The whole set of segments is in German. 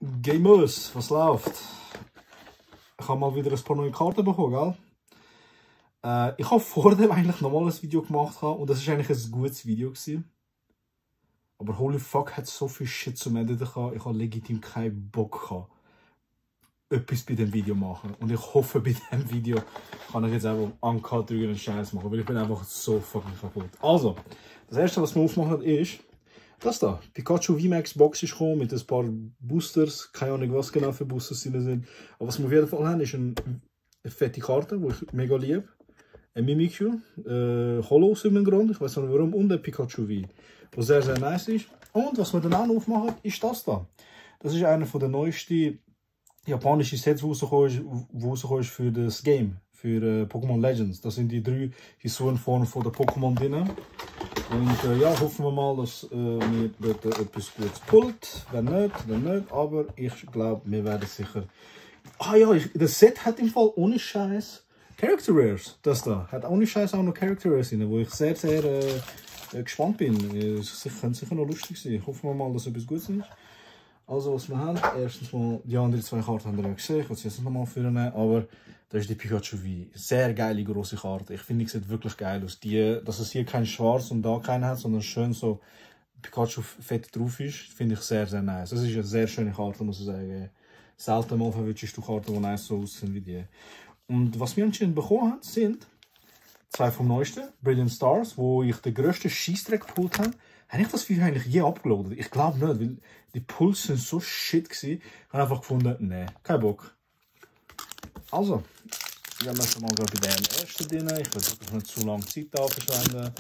Gamers, was läuft? Ich habe mal wieder ein paar neue Karten bekommen, gell? Ich habe vor dem eigentlich nochmal ein Video gemacht und das war eigentlich ein gutes Video gewesen. Aber holy fuck, hat so viel Shit zum Editen gehabt. Ich habe legitim keinen Bock gehabt, etwas bei dem Video machen. Und ich hoffe, bei dem Video kann ich jetzt einfach Uncut drüber Scheiß machen, weil ich bin einfach so fucking kaputt. Also, das erste, was wir aufmachen, ist das da. Pikachu VMAX Box ist gekommen mit ein paar Boosters. Keine Ahnung, was genau für Boosters drin sind. Aber was wir auf jeden Fall haben, ist eine fette Karte, die ich mega liebe. Ein Mimikyu, Holo aus irgendeinem Grund, ich weiß nicht warum, und ein Pikachu V, was sehr, sehr nice ist. Und was wir dann auch noch aufmachen, ist das da. Das ist einer der neuesten japanischen Sets, die rausgekommen ist für das Game, für Pokémon Legends. Das sind die 3 Hisurenformen von der Pokémon drin. Und ja, hoffen wir mal, dass mir dort etwas Gutes pullt. Wenn nicht, dann nicht. Aber ich glaube, wir werden sicher. Ah ja, das Set hat im Fall ohne Scheiß Character Rares. Das da hat ohne Scheiß auch noch Character Rares drin, wo ich sehr, sehr gespannt bin. Es könnte sicher noch lustig sein. Hoffen wir mal, dass etwas Gutes ist. Also, was wir haben, erstens mal, die anderen 2 Karten haben wir ja gesehen. Ich will sie jetzt nochmal führen, aber das ist die Pikachu V. Sehr geile grosse Karte. Ich finde, die sieht wirklich geil aus. Dass es hier kein Schwarz und da keinen hat, sondern schön so Pikachu fett drauf ist, finde ich sehr, sehr nice. Das ist eine sehr schöne Karte, muss ich sagen. Selten mal verwünschst du Karten, die nice so aussehen wie die. Und was wir anscheinend bekommen haben, sind 2 vom neuesten, Brilliant Stars, wo ich den grössten Scheissdreck gepult habe. Habe ich das Video eigentlich je abgeladen? Ich glaube nicht, weil die Pulse sind so shit gewesen. Ich habe einfach gefunden, nee, kein Bock. Also, gehen wir schon mal bei dem ersten drin. Ich will nicht zu lange Zeit da verschwenden.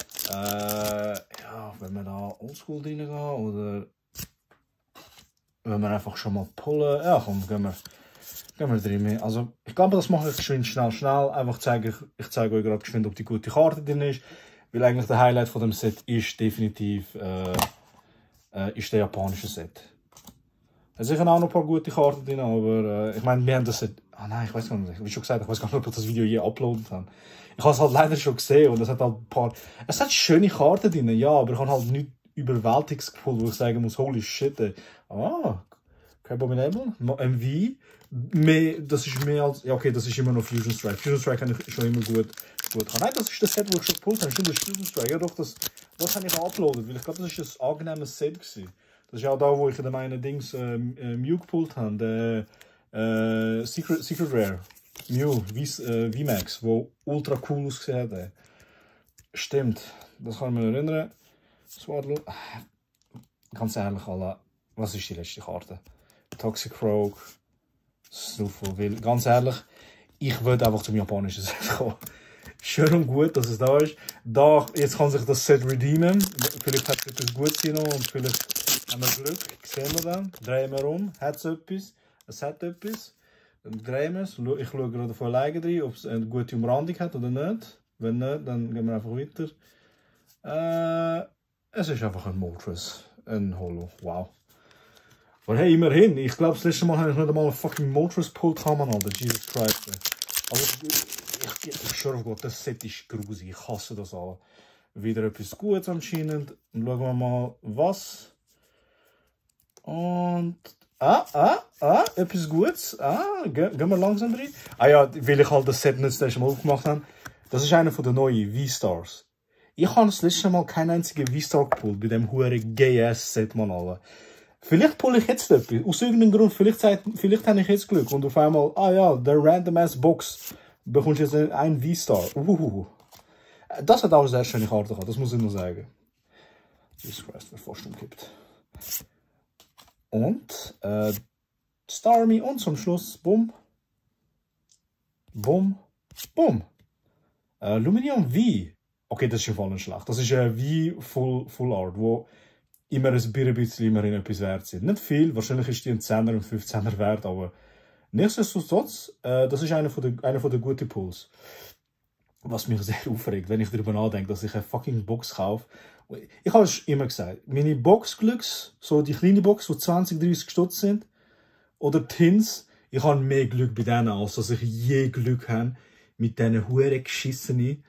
Ja, wenn wir da oldschool drin gehen oder wenn wir einfach schon mal pullen. Ja, komm, gehen wir drin. Also, ich glaube, das mache ich geschwind schnell. Einfach ich zeige euch gerade geschwind, ob die gute Karte drin ist. Weil eigentlich der Highlight von dem Set ist definitiv ist der japanische Set. Es sind auch noch ein paar gute Karten drin, aber ich meine, wir haben das Set. Ah nein, ich weiß gar nicht. Wie schon gesagt, ich weiß gar nicht, ob ich das Video je uploadet habe. Ich habe es halt leider schon gesehen und es hat halt ein paar. Es hat schöne Karten drin, ja, aber ich habe halt nicht überwältigendes Gefühl, wo ich sagen muss, holy shit. Crabominable, MV. Das ist mehr als. Ja, okay, das ist immer noch Fusion Strike. Fusion Strike kann ich schon immer gut haben. Nein, das ist das Set, wo ich schon gepult habe. Stimmt, das ist Fusion Strike. Ja, doch, das habe ich uploadet, weil ich glaube, das ist ein angenehmes Set gewesen. Das ist ja auch da, wo ich in meinen Dings Mew gepult habe. Der Secret Rare. Mew, VMAX, wo ultra cool ausgesehen hat. Stimmt, das kann ich mich erinnern. Swaddle. Ganz ehrlich, Alter, was ist die letzte Karte? Toxicroak. Snuffle, weil, ganz ehrlich, ich würde einfach zum japanischen Set kommen. Schön und gut, dass es da ist. Jetzt kann sich das Set redeemen. Vielleicht hat es etwas Gutes hier noch und vielleicht haben wir Glück. Sehen wir dann. Drehen wir um. Hat es etwas? Es hat etwas. Dann drehen wir es. Ich schaue gerade von alleine rein, ob es eine gute Umrandung hat oder nicht. Wenn nicht, dann gehen wir einfach weiter. Es ist einfach ein Moltres. Ein Holo. Wow. Aber hey, immerhin. Ich glaube, das letzte Mal habe ich nicht einmal einen fucking Moltres Pult haben, Alter. Jesus Christ. Also, ich schwöre auf Gott, das Set ist grusig. Ich hasse das alle. Wieder etwas Gutes anscheinend. Und schauen wir mal, was. Und. Etwas Gutes. Gehen wir langsam rein. Ah ja, weil ich halt das Set nicht das letzte Mal aufgemacht habe. Das ist einer der neuen V-Stars. Ich habe das letzte Mal keinen einzigen V-Star gepult bei dem hure GS-Set, man, alle. Vielleicht pulle ich jetzt etwas. Aus irgendeinem Grund, vielleicht habe ich jetzt Glück. Und auf einmal, ja, der Random-Ass Box. Bekommst du jetzt einen V-Star. Das hat auch eine sehr schöne Karte gehabt, das muss ich nur sagen. Jesus Christ, wer fast umkippt. Und, Starmie und zum Schluss, bumm. Bumm. Bumm. Luminium V. Okay, das ist im Fall nicht schlecht. Das ist ein V Full Art, wo immer ein bisschen immerhin etwas wert sind. Nicht viel, wahrscheinlich ist die ein 10er und 15er wert, aber nichtsdestotrotz, das ist einer der guten Pulls. Was mich sehr aufregt, wenn ich darüber nachdenke, dass ich eine fucking Box kaufe. Ich habe es immer gesagt, meine Boxglücks, so die kleine Box, die 20, 30 Stutz sind, oder Tins, ich habe mehr Glück bei denen, als dass ich je Glück habe mit diesen hure geschissenen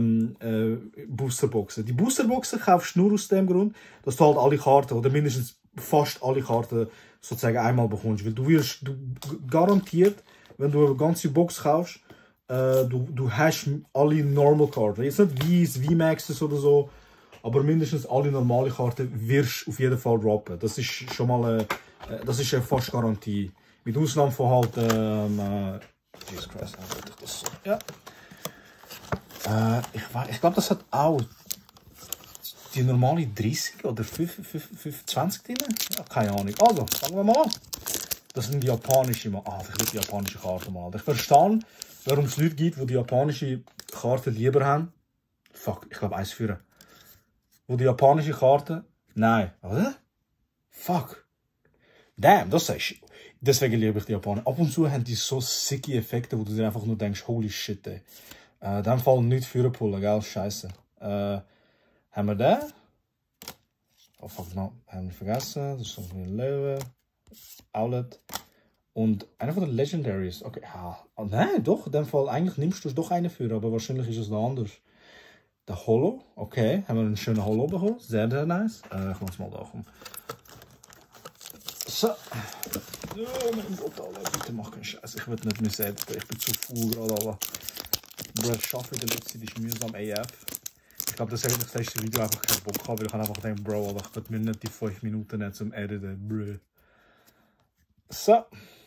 Boosterboxen. Die Boosterboxen kaufst du nur aus dem Grund, dass du halt alle Karten oder mindestens fast alle Karten sozusagen einmal bekommst. Weil du garantiert, wenn du eine ganze Box kaufst, du hast alle Normal-Karten. Jetzt nicht Weiss, V-Maxes oder so, aber mindestens alle normale Karten wirst du auf jeden Fall droppen. Das ist schon mal das ist eine fast Garantie. Mit Ausnahme von halt, Jesus Christ, das so. Ja. Ich glaube, das hat auch die normale 30 oder 25 drin. Ja, keine Ahnung. Also, fangen wir mal an. Das sind die japanische, vielleicht die japanische Karte mal. Ich verstehe, warum es Leute gibt, die die japanische Karte lieber haben. Fuck, ich glaube, eins führen. Wo die japanische Karte, nein, oder? Fuck. Damn, das sagst du. Deswegen liebe ich die Japaner. Ab und zu haben die so sicke Effekte, wo du dir einfach nur denkst, holy shit, ey. In dem Fall nicht führen, gell? Scheiße. Haben wir den? Oh fuck, no. Haben wir vergessen. Das ist so ein Löwe. Outlet. Und einer von den Legendaries. Okay, oh, nein, doch. In dem Fall, eigentlich nimmst du doch einen für, aber wahrscheinlich ist es noch anders. Der Holo. Okay, haben wir einen schönen Holo bekommen. Sehr, sehr nice. Ich muss mal da kommen. So. Oh mein Gott, Alter. Bitte mach keinen Scheiß. Ich will nicht mehr selbst. Ich bin zu faul gerade, aber. Bro, das Schaffen in der letzten Zeit ist mühsam AF. Ich glaube, das ist das letzte Video einfach keinen Bock haben, weil ich einfach denke, Bro, aber ich will mir nicht die 5 Minuten nehmen zum Editen, bro. So.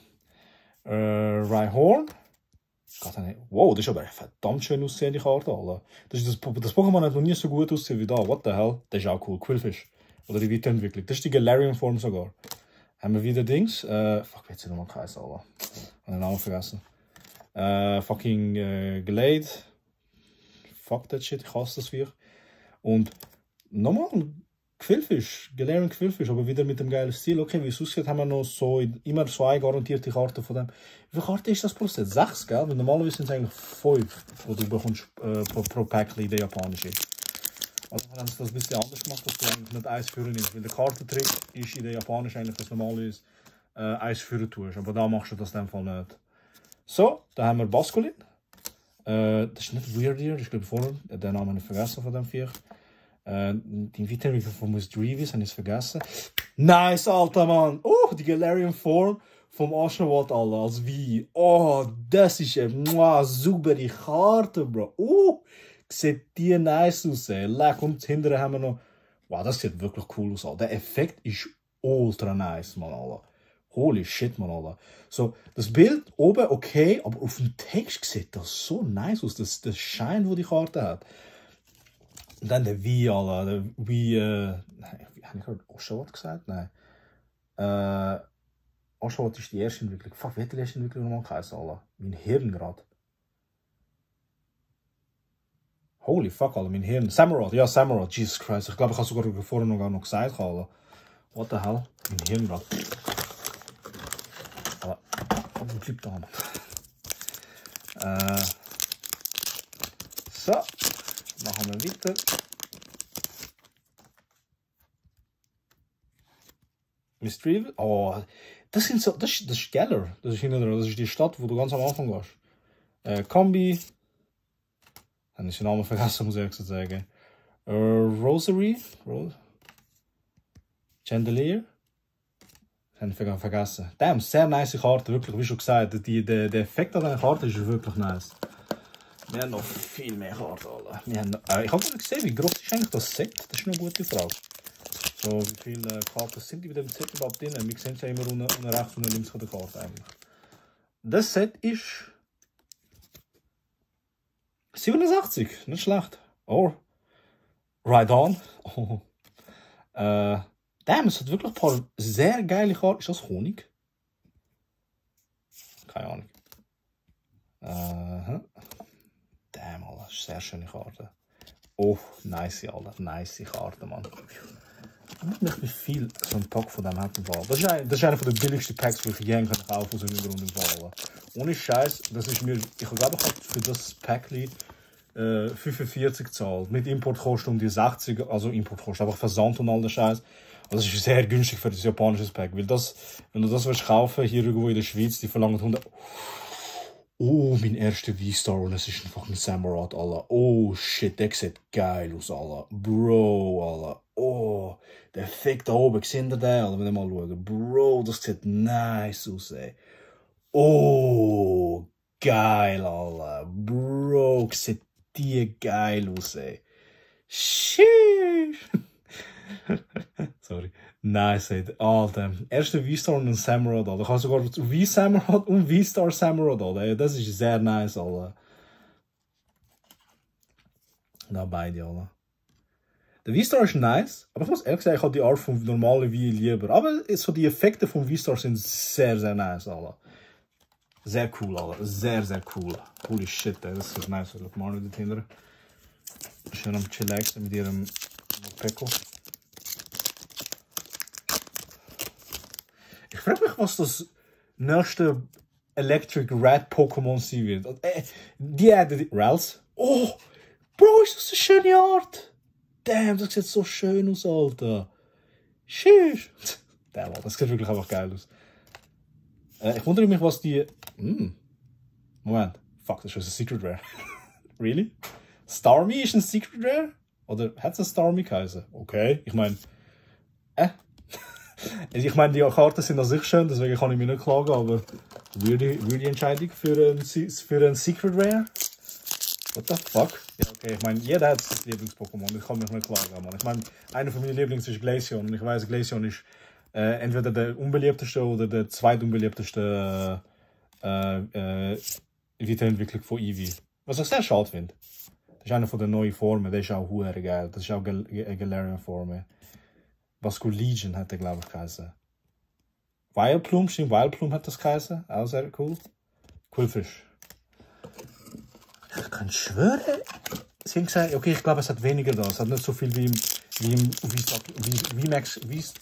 Rhyhorn. Wow, das ist aber eine verdammt schön aussehende Karte, Alter. Das Pokémon hat noch nie so gut ausgesehen wie da. What the hell? Das ist auch cool. Quillfish. Oder die Weiterentwicklung. Das ist die Galarian-Form sogar. Haben wir wieder Dings. Fuck, wie hat sie nochmal geheißen, Alter? Ich habe den Namen vergessen. Fucking Glade. Fuck that shit, ich hasse das Viech. Und nochmal ein Quillfish, Galarian Quillfish, aber wieder mit dem geilen Stil. Okay, wie es aussieht, haben wir noch so immer 2 garantierte Karten von dem. Wie viele Karten ist das pro Set? 6, gell? Weil normalerweise sind es eigentlich 5, die du bekommst pro Pack in der japanischen. Also haben sie das ein bisschen anders gemacht, dass du eigentlich nicht 1 führen nimmst. Weil der Kartentrick ist in der japanischen eigentlich das Normale ist, 1 führen tust. Aber da machst du das in dem Fall nicht. So, da haben wir Basculin. Das ist nicht Weirdier, das ist glaube ich vorher, den Namen habe ich vergessen von dem Viech. Die Weiterentwicklung von Misdreavis habe ich vergessen. Nice, Alter, Mann! Oh, die Galarian Form vom Ashnowat, Alter, als wie. Oh, das ist eine saubere Karte, Bro. Sieht die nice aus, ey. Leck, und hinterher haben wir noch. Wow, das sieht wirklich cool aus, Alter. Der Effekt ist ultra nice, Mann, Alter. Holy shit, man, Alter. So, das Bild oben okay, aber auf dem Text sieht das so nice aus. Das Schein, wo die Karte hat. Und dann der Wie, Alter. Der Wie, nein, habe ich gerade Oshawott gesagt? Nein. Oshawott ist die erste Entwicklung. Fuck, wie hat die erste Entwicklung nochmal geheißen, Alter? Mein Hirn gerade. Holy fuck, Alter, mein Hirn. Samurott, ja, Samurott. Jesus Christ. Ich glaube, ich habe sogar vorher noch gesagt, Alter. What the hell? Mein Hirn gerade. Aber bleibt da, Mann. So, machen wir weiter. Misdreavis. Oh, das sind so, das ist Galar. Das ist hinten dran. Das ist die Stadt, wo du ganz am Anfang warst. Kombi. Habe ich den Namen vergessen, muss ich ehrlich sagen. Rosary. Chandelier. Habe ich vergessen. Damn, sehr nice Karte, wirklich, wie schon gesagt. Der Effekt an dieser Karte ist wirklich nice. Wir haben noch viel mehr Karten, Alter. Ich habe nicht gesehen, wie groß ist eigentlich das Set? Das ist eine gute Frage. So, wie viele Karten sind die bei dem Set überhaupt drin? Wir sehen es ja immer unten rechts und links von der Karte eigentlich. Das Set ist 87, nicht schlecht. Oh, Ride On. Oh. Damn, es hat wirklich ein paar sehr geile Karten. Ist das Honig? Keine Ahnung. Damn, Alter, sehr schöne Karte. Oh, nice, Alter, nice Karte, Mann. Ich weiß nicht, wie viel so ein Pack von dem hat im Fall. Das ist einer der billigsten Packs, die ich je kaufen kann aus dem Grund im Fall. Ohne Scheiß, das ist mir, ich glaube, ich habe für das Packli 45 zahlt. Mit Importkosten um die 60, also Importkosten, einfach Versand und all der Scheiß. Also das ist sehr günstig für das japanische Pack. Weil das, wenn du das willst kaufen, hier irgendwo in der Schweiz, die verlangen 100. Oh, mein erster V-Star und es ist ein fucking Samurott, Alter. Oh shit, der sieht geil aus, Alter. Bro, Alter. Oh, der Fick da oben, seht ihr den, Alter, wenn ihr mal schaut. Bro, das sieht nice aus, ey. Oh, geil, Alter. Bro, sieht die geil aus, ey. Sheesh. Sorry. Nice, ey. Alter. Erste V-Star und ein Samurott, Alter. Ich habe sogar V-Samurott und V-Star Samurott, Alter. Das ist sehr nice, Alter. Na, beide, Alter. Der V-Star ist nice, aber ich muss ehrlich sagen, ich habe die Art von normalen V lieber. Aber so die Effekte vom V-Star sind sehr, sehr nice, Alter. Sehr cool, Alter. Sehr, sehr cool. Holy shit, ey. Das ist nice. Schau mal nicht dahinter. Schön am Chillaxen mit ihrem Peko. Ich frage mich, was das nächste Electric Red Pokémon sein wird. Die Rals. Oh, Bro, ist das eine schöne Art. Damn, das sieht so schön aus, Alter. Tschüss. Damn, das sieht wirklich einfach geil aus. Ich wundere mich, was die... Moment. Fuck, das ist ein Secret Rare. Really? Starmie ist ein Secret Rare? Oder hat es ein Starmie geheißen? Okay, ich meine... Ich meine, die Karten sind an sich schön, deswegen kann ich mich nicht klagen, aber würde Entscheidung für ein Secret Rare? What the fuck? Ja, okay, ich meine, jeder hat sein Lieblings-Pokémon, ich kann mich nicht klagen, Mann. Ich meine, einer von meinen Lieblings ist Glaceon und ich weiss, Glaceon ist entweder der unbeliebteste oder der zweitunbeliebteste Weiterentwicklung von Eevee. Was ich sehr schade finde. Das ist einer von den neuen Formen, der ist auch hure geil. Das ist auch eine Galarian-Form. Vasco Legion hat der, glaube ich, geheißen. Vileplume, stimmt, Vileplume hat das geheißen. Auch sehr cool. Quillfish. Ich kann schwören. Sie haben gesagt, okay, ich glaube, es hat weniger da. Es hat nicht so viel wie im VMAX,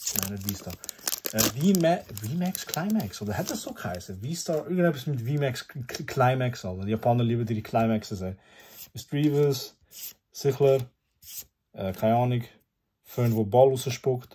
VMAX Climax, oder hat das so geheißen? V-Star, irgendetwas mit VMAX Climax, Alter. Die Japaner lieben die Climaxes, ey. Misdreavus, Sichler, keine Ahnung. Fern, wo Ball rausspuckt.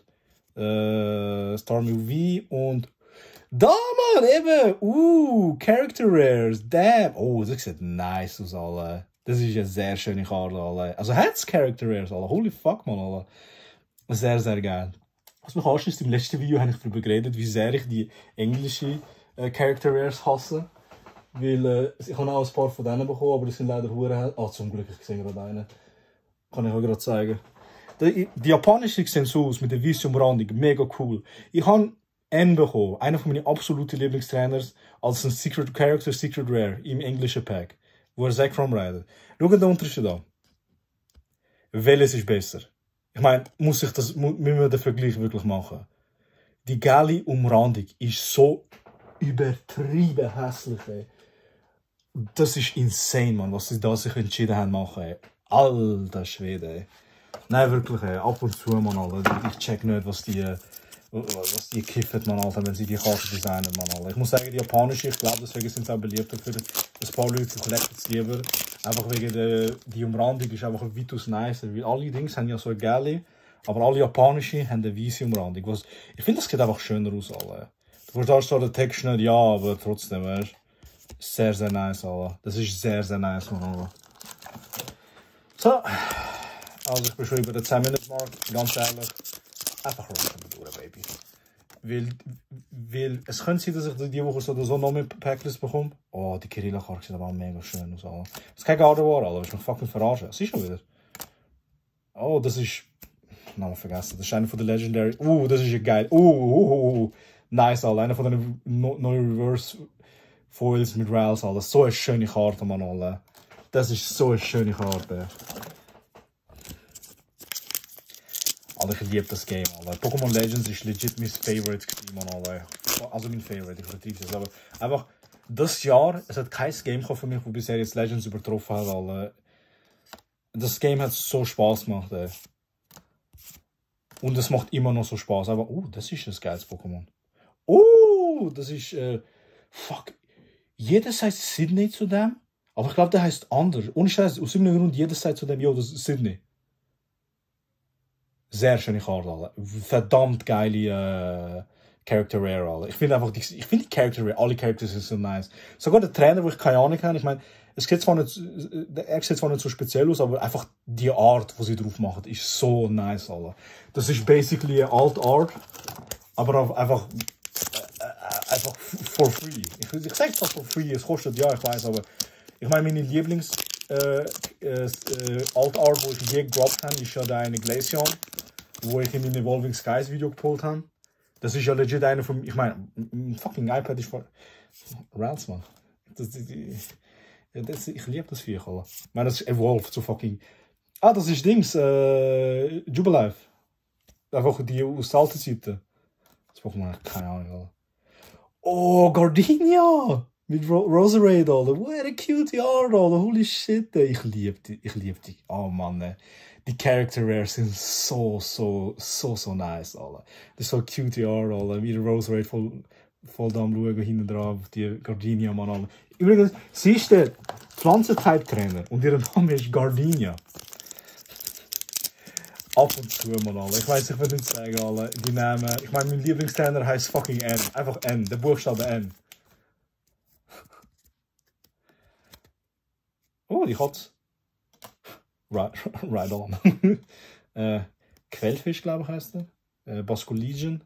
Starmie V und... Da, Mann, eben! Character Rares, damn! Oh, das sieht nice aus, Alter. Das ist eine sehr schöne Karte, Alter. Also hat's Character Rares, Alter. Holy fuck, Mann, Alter. Sehr, sehr geil. Was mich anschließt, im letzten Video habe ich darüber geredet, wie sehr ich die englischen Character Rares hasse. Weil ich habe auch ein paar von denen bekommen, aber die sind leider hure. Ah, zum Glück, ich sehe gerade einen. Kann ich euch gerade zeigen. Die japanischen sehen so aus, mit der weißen Umrandung, mega cool. Ich habe N bekommen, einer von meinen absoluten Lieblingstrainers, als ein Secret Character, Secret Rare, im englischen Pack, wo er Zack From Rider. Schaut den Unterschied an. Welches ist besser? Ich meine, müssen wir den Vergleich wirklich machen? Die geile Umrandung ist so übertrieben hässlich, ey. Das ist insane, man, was sie da sich entschieden haben machen, ey. Alter Schwede, ey. Nein, wirklich, ey. Ab und zu, man, Alter. Ich check nicht, was die kiffen, man, Alter, wenn sie die Karte designen, man, Alter. Ich muss sagen, die japanische, ich glaube, deswegen sind sie auch beliebter für ein paar Leute, die collecten es lieber. Einfach wegen die Umrandung ist einfach weitaus nicer, weil alle Dings haben ja so eine geile, aber alle japanische haben eine weiße Umrandung. Ich finde, das sieht einfach schöner aus, Alter. Du verstehst zwar den Text nicht, ja, aber trotzdem, weißt du. Sehr, sehr nice, Alter. Das ist sehr, sehr nice, man, Alter. So. Also ich bin schon über den 10-Minute-Mark, ganz ehrlich. Einfach rushen durch, Baby. Weil es könnte sein, dass ich diese Woche so noch mehr Packlist bekomme. Oh, die Kirilla-Karte sieht aber auch mega schön aus, Alter. Das ist kein Gardevoir, Alter. Willst du mich fucking verarschen? Siehst du schon wieder? Oh, das ist... Namen vergessen. Das ist einer von den Legendary... das ist ja geil. Nice, Alter. Einer von den neuen Reverse Foils mit Rails, Alter. So eine schöne Karte, Mann, Alter. Das ist so eine schöne Karte. Alter, ich liebe das Game, Alter. Pokémon Legends ist legit mein Favorite gewesen, Mann, Alter. Also mein Favorite, ich vertreibe es. Aber einfach, das Jahr, es hat kein Game für mich, das bisher jetzt Legends übertroffen hat, Alter. Das Game hat so Spaß gemacht, ey. Und es macht immer noch so Spaß. Aber, das ist ein geiles Pokémon. Das ist, fuck. Jeder sagt Sydney zu dem, aber ich glaube, der heißt anders. Ohne Scheiß, aus irgendeinem Grund, jeder sagt zu dem, das ist Sydney. Sehr schöne Karte, Alter. Verdammt geile Character Rare, alle. Ich finde einfach, die Character Rare, alle Characters sind so nice. Sogar der Trainer, wo ich keine Ahnung habe, ich meine, er sieht zwar nicht so speziell aus, aber einfach die Art, die sie drauf machen, ist so nice, alle. Das ist basically Alt Art, aber auch einfach for free. Ich sage es for free, es kostet, ja, ich weiß, aber ich meine, meine Lieblings Alt Art, wo ich je gedroppt habe, ist ja der eine Glaceon, wo ich in mein Evolving Skies Video geholt habe. Das ist ja legit einer von, ich meine, ein fucking iPad ist von Rants, man. Ich liebe das Viech, Alter. Ich meine, das ist Evolved, so fucking. Ah, das ist Dings, Jubilife. Einfach die aus der alten Seite. Das Pokémon, keine Ahnung, Alter. Oh, Gardenia! Mit Roserade, Alter. What a cutie art, Alter. Holy shit, ey. Ich liebe die. Oh, Mann, ey. Die Character Rares sind so nice, Alter. Das ist so cutie art, Alter. Wie der Roserade voll da am Schauen, hinten drauf. Die Gardenia, Mann, Alter. Übrigens, sie ist der Pflanzentype-Trainer und ihr Name ist Gardenia. Ab und zu, Mann, Alter. Ich weiß, ich will nicht sagen, Alter. Die Namen. Ich meine, mein Lieblingstrainer heißt fucking N. Einfach N. Der Buchstabe N. Oh, die hat's. Right on. Quellfisch, glaube ich, heißt der. Basculegion.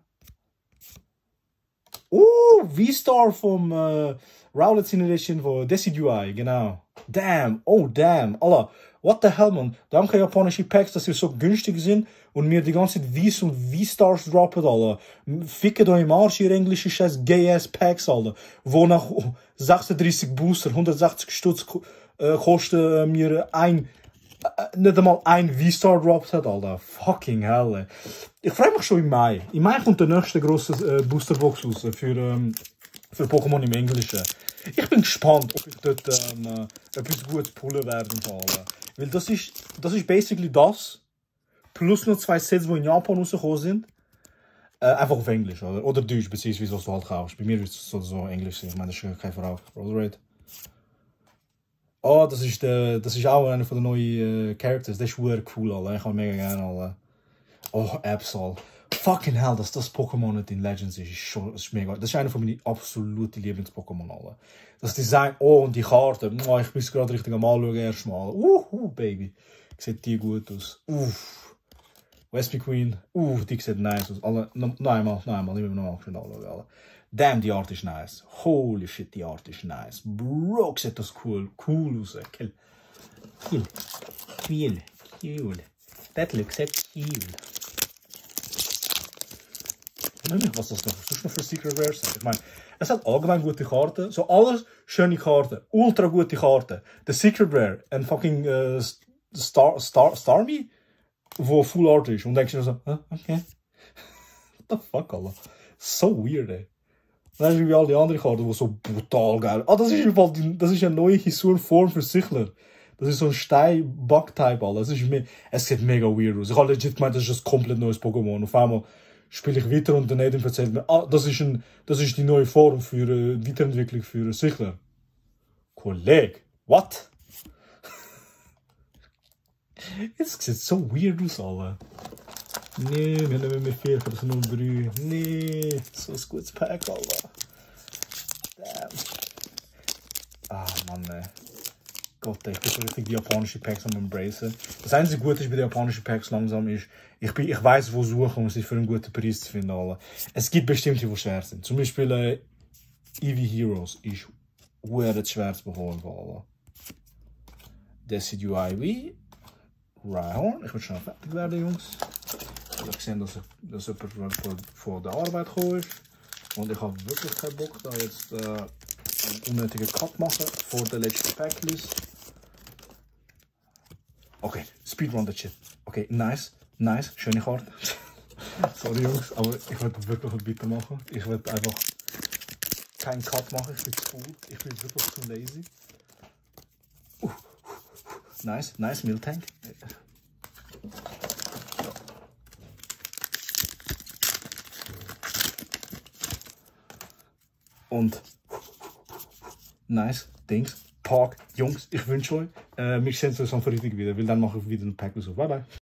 Oh, V-Star vom Rowlet Edition von Decidueye, genau. Damn, oh damn, Alter. What the hell, man. Danke japanische Packs, dass sie so günstig sind und mir die ganze Zeit Vs und V-Stars droppen, Alter. Ficke da im Arsch, ihr englische scheiß Gay-Ass Packs, Alter. Wo nach 36 Booster, 160 Stutz kosten mir nicht einmal ein V-Star droppt hat, Alter. Fucking hell, ey. Ich freue mich schon im Mai. Im Mai kommt der nächste grosse Boosterbox raus für Pokémon im Englischen. Ich bin gespannt, ob ich dort etwas Gutes pullen werde. Weil das ist basically das, plus noch 2 Sets, die in Japan rausgekommen sind. Einfach auf Englisch, oder Deutsch, beziehungsweise was du halt kaufst. Bei mir wird es so Englisch sein. Ich meine, das ist keine Frage. Roserade. Oh, das ist auch einer von den neuen Characters. Das ist super cool, Alter. Ich habe mega gerne, Alter. Oh, Absol. Fucking hell, dass das Pokémon nicht in Legends ist mega. Das ist einer von meinen absoluten Lieblings-Pokémon, Alter. Das Design, oh, und die Karte. Oh, ich muss gerade richtig am Anschauen erstmal. Baby. Sieht die gut aus. Wespy Queen. Die sieht nice aus. Alle, nein, ich will noch mal anschauen, Alter. Damn, die Art ist nice. Holy shit, die Art ist nice. Bro, sieht das cool aus. Cool. That looks so cool. Ich weiß nicht, was das noch für Secret Rares sind. Ich meine, es hat allgemein gute Karten. So alles schöne Karten. Ultra gute Karten. Der Secret Rare, ein fucking Starmie, wo Full Art ist. Und denkst du so, okay. What the fuck, Alter. So weird, ey. Das ist wie all die anderen Karten, die so brutal geil. Das ist eine neue Hisuren-Form für Sichler. Das ist so ein Stein-Bug-Type, Alter. Es sieht mega weird aus. Ich habe legit gemeint, das ist ein komplett neues Pokémon. Auf einmal spiele ich weiter und der Nedim erzählt mir, das ist die neue Form für Weiterentwicklung für Sichler. Kollege, what? Es sieht so weird aus, Alter. Nee, wir nehmen mehr 4, das sind nur 3. Nee, so ein gutes Pack, Alter. Damn. Ah, Mann, ey. Gott, ey, ich bin so richtig die japanischen Packs am Embracen. Das einzige Gute ist bei den japanischen Packs langsam ist, ich weiss, wo suchen, um sie für einen guten Preis zu finden, Alter. Es gibt bestimmte, die schwer sind. Zum Beispiel Eevee Heroes ist verdammt schwer zu beholen, Alter. Decidueye, Rhyhorn. Ich will schnell fertig werden, Jungs. Ich habe gesehen, dass jemand von der Arbeit gekommen ist. Und ich habe wirklich keinen Bock, da jetzt einen unnötigen Cut machen vor der letzten Packlist. Okay, Speedrun that shit. Okay, nice, schöne Karte. Sorry Jungs, aber ich werde wirklich weitermachen. Ich werde einfach keinen Cut machen, ich bin zu faul. Ich bin wirklich zu lazy. Nice Miltank. Und nice Dings. Park, Jungs, ich wünsche euch, wir sehen uns am Freitag wieder, weil dann mache ich wieder ein Pack. Bye bye.